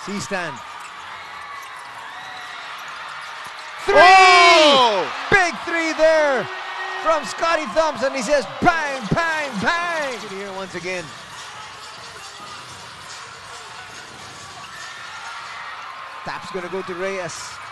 C-stand. Three! Oh! Big three there from Scottie Thompson. He says bang, bang, bang. Here once again. Tap's gonna go to Reyes.